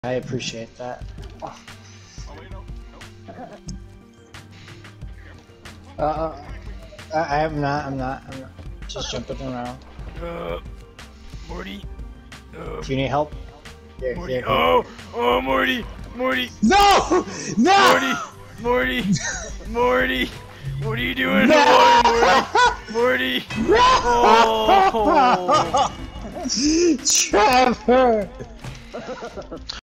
I appreciate that. I'm not. Just jumping around. Morty. Do you need help? Here, Morty. here. Oh, Morty. Morty. No! No! Morty. Morty. What are you doing in No! the water, Morty? Morty. No! Oh. Trevor!